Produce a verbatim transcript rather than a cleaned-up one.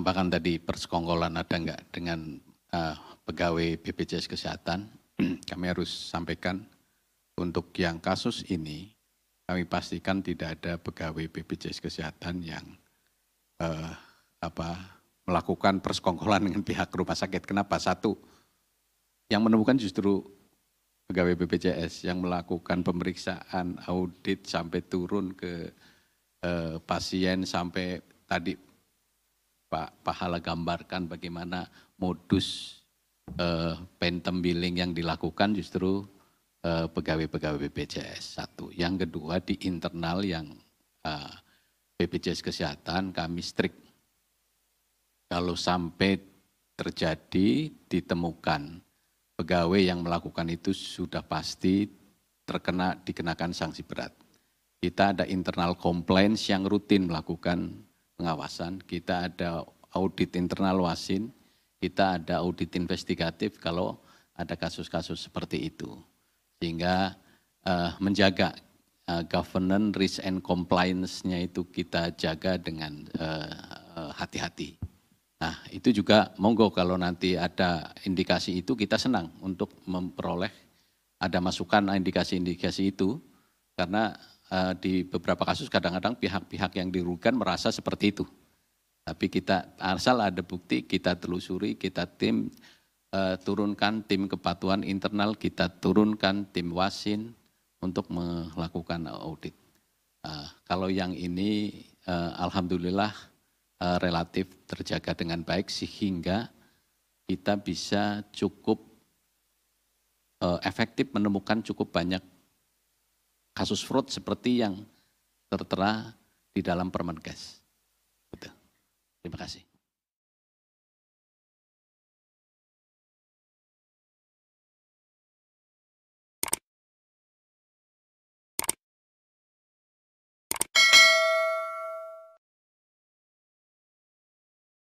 menambahkan tadi persekongkolan ada enggak dengan uh, pegawai B P J S Kesehatan. Kami harus sampaikan untuk yang kasus ini, kami pastikan tidak ada pegawai B P J S Kesehatan yang uh, apa, melakukan persekongkolan dengan pihak rumah sakit. Kenapa? Satu, yang menemukan justru pegawai B P J S yang melakukan pemeriksaan, audit sampai turun ke uh, pasien, sampai tadi Pak Pahala gambarkan bagaimana modus uh, phantom billing yang dilakukan justru uh, pegawai-pegawai B P J S. Satu. Yang kedua, di internal yang uh, B P J S Kesehatan kami strict. Kalau sampai terjadi ditemukan pegawai yang melakukan itu sudah pasti terkena dikenakan sanksi berat. Kita ada internal compliance yang rutin melakukan pengawasan, kita ada audit internal wasin, kita ada audit investigatif kalau ada kasus-kasus seperti itu. Sehingga uh, menjaga uh, governance, risk and compliance-nya itu kita jaga dengan uh, hati-hati. Nah itu juga monggo kalau nanti ada indikasi itu kita senang untuk memperoleh ada masukan indikasi-indikasi itu karena uh, di beberapa kasus kadang-kadang pihak-pihak yang dirugikan merasa seperti itu. Tapi kita asal ada bukti kita telusuri, kita tim uh, turunkan tim kepatuhan internal, kita turunkan tim wasin untuk melakukan audit. Uh, kalau yang ini uh, alhamdulillah uh, relatif terjaga dengan baik sehingga kita bisa cukup uh, efektif menemukan cukup banyak kasus fraud seperti yang tertera di dalam Permenkes. Terima kasih.